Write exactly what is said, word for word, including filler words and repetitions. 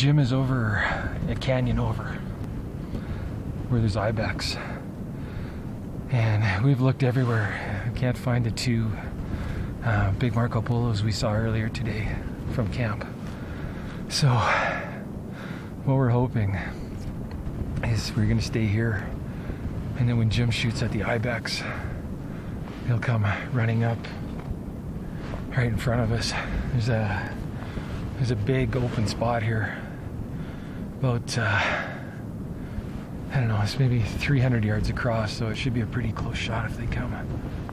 gym is over a canyon over where there's Ibex. And we've looked everywhere. We can't find the two uh, big Marco Polos we saw earlier today from camp. So what we're hoping is we're gonna stay here, and then when Jim shoots at the Ibex, he'll come running up right in front of us. There's a there's a big open spot here, about uh, I don't know, it's maybe three hundred yards across, so it should be a pretty close shot if they come.